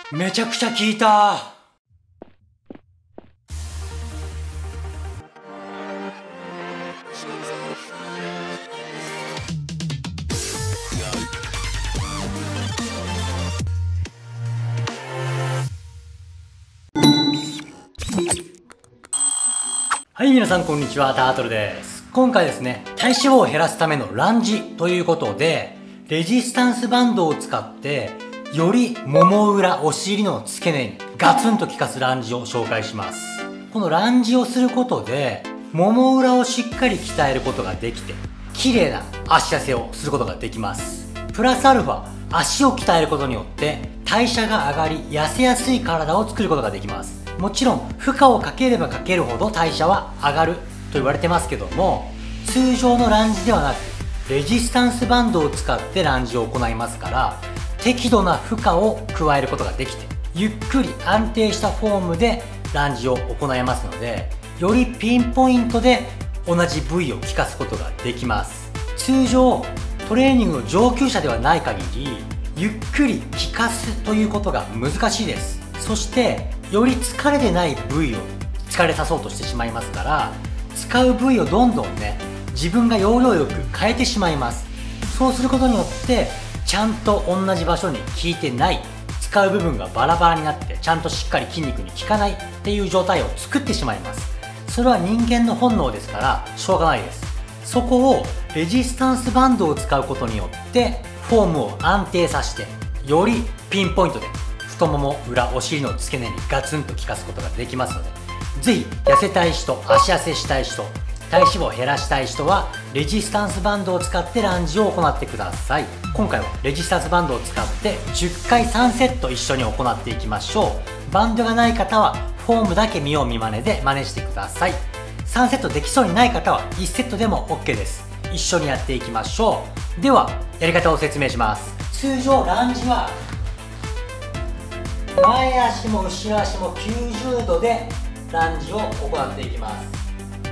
めちゃくちゃ効いた。はい、皆さんこんにちは、タートルです。今回ですね、体脂肪を減らすためのランジということで、レジスタンスバンドを使って、よりもも裏、お尻の付け根にガツンと効かすランジを紹介します。このランジをすることで、もも裏をしっかり鍛えることができて、綺麗な足痩せをすることができます。プラスアルファ、足を鍛えることによって、代謝が上がり、痩せやすい体を作ることができます。もちろん負荷をかければかけるほど代謝は上がると言われてますけども、通常のランジではなくレジスタンスバンドを使ってランジを行いますから、適度な負荷を加えることができて、ゆっくり安定したフォームでランジを行えますので、よりピンポイントで同じ部位を効かすことができます。通常トレーニングの上級者ではない限り、ゆっくり効かすということが難しいです。そしてより疲れてない部位を疲れさそうとしてしまいますから、使う部位をどんどんね、自分が要領よく変えてしまいます。そうすることによってちゃんと同じ場所に効いてない、使う部分がバラバラになってちゃんとしっかり筋肉に効かないっていう状態を作ってしまいます。それは人間の本能ですからしょうがないです。そこをレジスタンスバンドを使うことによってフォームを安定させて、よりピンポイントで太もも裏、お尻の付け根にガツンと効かすことができますので、ぜひ痩せたい人、足痩せしたい人、体脂肪を減らしたい人はレジスタンスバンドを使ってランジを行ってください。今回はレジスタンスバンドを使って10回3セット一緒に行っていきましょう。バンドがない方はフォームだけ見よう見まねで真似してください。3セットできそうにない方は1セットでも OK です。一緒にやっていきましょう。ではやり方を説明します。通常ランジは前足も後ろ足も90度でランジを行っていきます。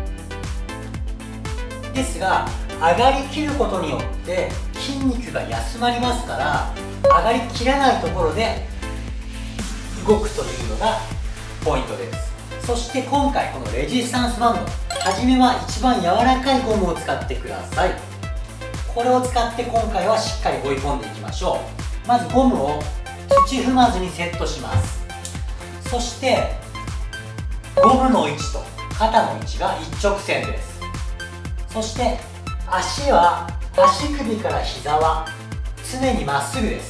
ですが、上がりきることによって筋肉が休まりますから、上がりきらないところで動くというのがポイントです。そして今回このレジスタンスバンド、初めは一番柔らかいゴムを使ってください。これを使って今回はしっかり追い込んでいきましょう。まずゴムを土踏まずにセットします。そしてゴムの位置と肩の位置が一直線です。そして足首から膝は常にまっすぐです。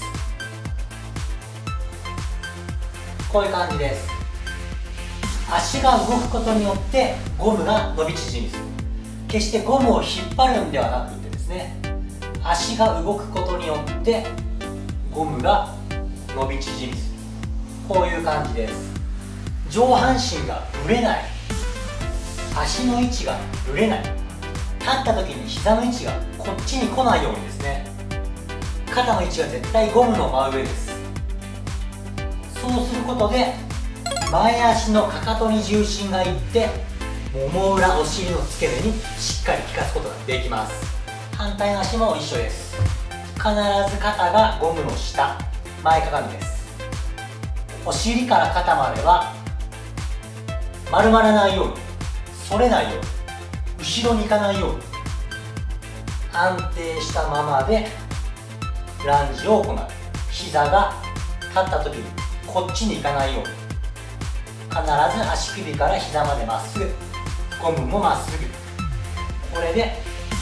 こういう感じです。足が動くことによってゴムが伸び縮みする。決してゴムを引っ張るんではなくてですね、足が動くことによってゴムが伸び縮みする。こういう感じです。上半身がぶれない、足の位置がぶれない、立った時に膝の位置がこっちに来ないようにですね、肩の位置が絶対ゴムの真上です。そうすることで前足のかかとに重心がいって、もも裏、お尻の付け根にしっかり効かすことができます。反対の足も一緒です。必ず肩がゴムの下、前かがみです。お尻から肩までは丸まらないように、反れないように、後ろに行かないように安定したままでランジを行う。膝が立った時にこっちに行かないように、必ず足首から膝までまっすぐ、ゴムもまっすぐ。これで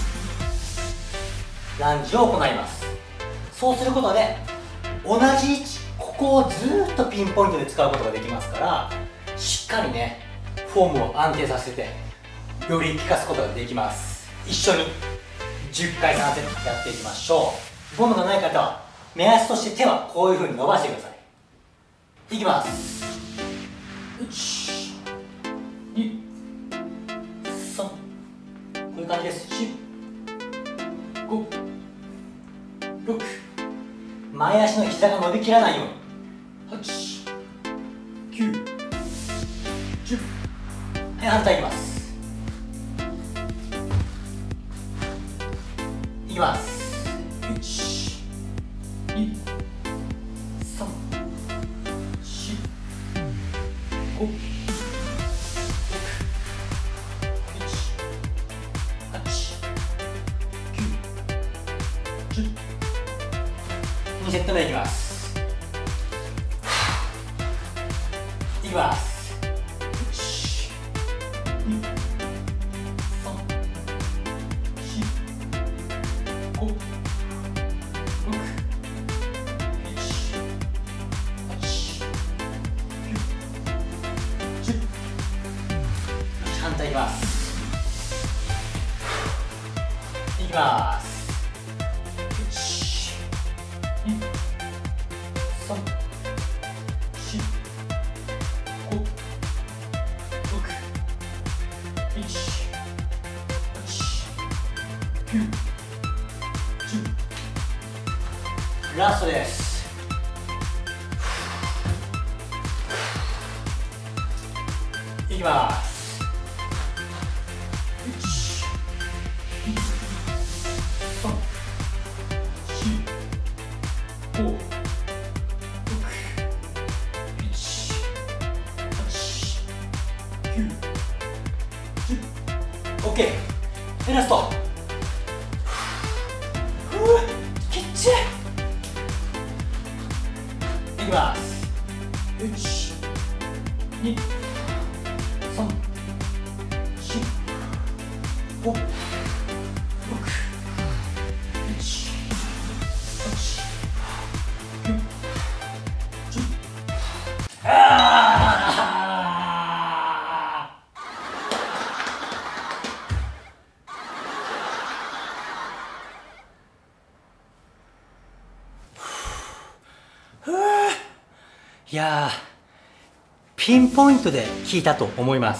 ランジを行います。そうすることで同じ位置、ここをずっとピンポイントで使うことができますから、しっかりねフォームを安定させてより効かすことができます。一緒に10回3セットやっていきましょう。ゴムがない方は目安として手はこういう風に伸ばしてください。いきます。1、2、3、こういう感じです。4、5、6、前足の膝が伸びきらないように。8、9、10。はい、反対いきます。いきます。1、2、3、4、 2セット目いきます。いきます。反対いきます。いきます。1、2、3、4、5、6、7、8、9、10。ラストです。いきます。OK。ラスト。きっちり。いきます。1、2、3、4、5、6、7、8、9、10。いやー、ピンポイントで効いたと思います。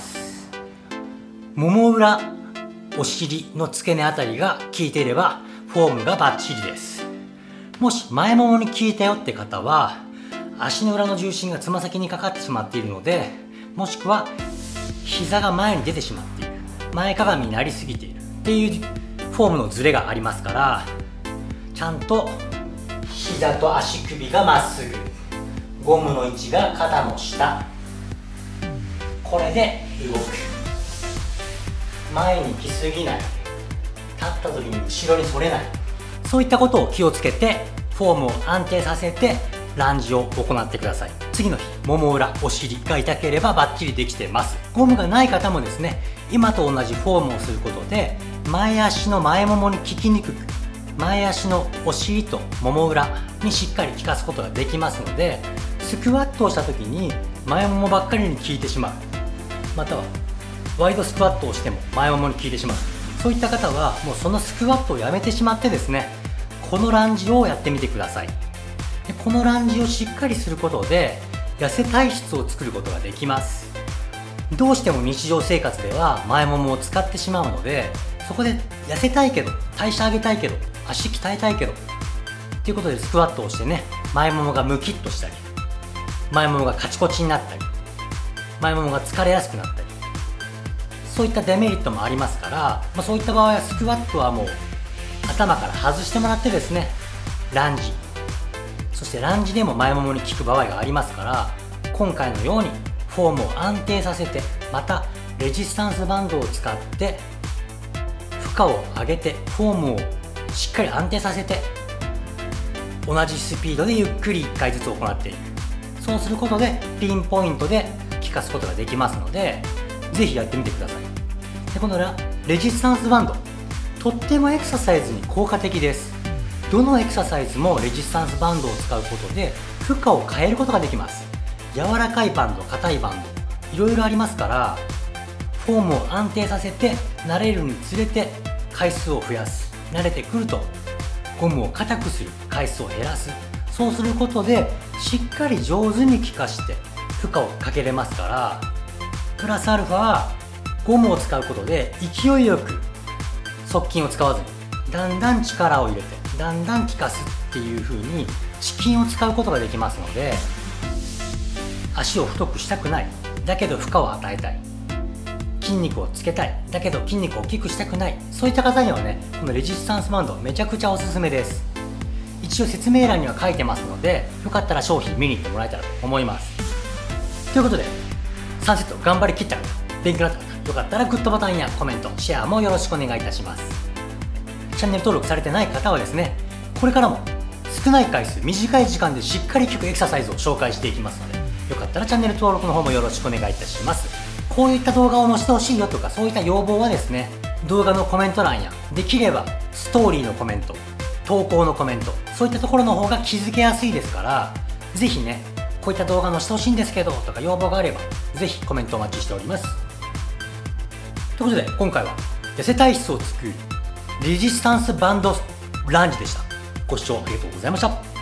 もも裏、お尻の付け根あたりが効いていればフォームがバッチリです。もし前ももに効いたよって方は、足の裏の重心がつま先にかかってしまっているので、もしくは膝が前に出てしまっている、前かがみになりすぎているっていうフォームのズレがありますから、ちゃんと膝と足首がまっすぐ、ゴムの位置が肩の下、これで動く。前に来すぎない、立った時に後ろに反れない、そういったことを気をつけてフォームを安定させてランジを行ってください。次の日、もも裏、お尻が痛ければバッチリできてます。ゴムがない方もですね、今と同じフォームをすることで前足の前ももに効きにくく、前足のお尻ともも裏にしっかり効かすことができますので、スクワットをした時に前ももばっかりに効いてしまう、またはワイドスクワットをしても前ももに効いてしまう、そういった方はもうそのスクワットをやめてしまってですね、このランジをやってみてください。でこのランジをしっかりすることで痩せ体質を作ることができます。どうしても日常生活では前ももを使ってしまうので、そこで痩せたいけど、代謝上げたいけど、足鍛えたいけどっていうことでスクワットをしてね、前ももがムキッとしたり、前ももがカチコチになったり、前ももが疲れやすくなったり、そういったデメリットもありますから、そういった場合はスクワットはもう頭から外してもらってですね、ランジ、そしてランジでも前ももに効く場合がありますから、今回のようにフォームを安定させて、またレジスタンスバンドを使って負荷を上げてフォームをしっかり安定させて、同じスピードでゆっくり1回ずつ行っていく。そうすることでピンポイントで効かすことができますので、ぜひやってみてください。でこのレジスタンスバンド、とってもエクササイズに効果的です。どのエクササイズもレジスタンスバンドを使うことで負荷を変えることができます。柔らかいバンド、硬いバンド、いろいろありますから、フォームを安定させて慣れるにつれて回数を増やす。慣れてくるとゴムを硬くする、回数を減らす。そうすることでしっかり上手に効かして負荷をかけれますから、プラスアルファはゴムを使うことで勢いよく側筋を使わずにだんだん力を入れてだんだん効かすっていう風に腹筋を使うことができますので、足を太くしたくない、だけど負荷を与えたい、筋肉をつけたい、だけど筋肉を大きくしたくない、そういった方にはね、このレジスタンスバンドめちゃくちゃおすすめです。一応説明欄には書いてますので、よかったら商品見に行ってもらえたらと思います。ということで3セット頑張りきった方、勉強になった方、よかったらグッドボタンやコメント、シェアもよろしくお願いいたします。チャンネル登録されてない方はですね、これからもス少ない回数、短い時間でしっかり効くエクササイズを紹介していきますので、よかったらチャンネル登録の方もよろしくお願いいたします。こういった動画を載せてほしいよとか、そういった要望はですね、動画のコメント欄や、できればストーリーのコメント、投稿のコメント、そういったところの方が気づけやすいですから、ぜひね、こういった動画載せてほしいんですけどとか要望があれば、ぜひコメントお待ちしております。ということで、今回は痩せ体質を作るレジスタンスバンドランジでした。ご視聴ありがとうございました。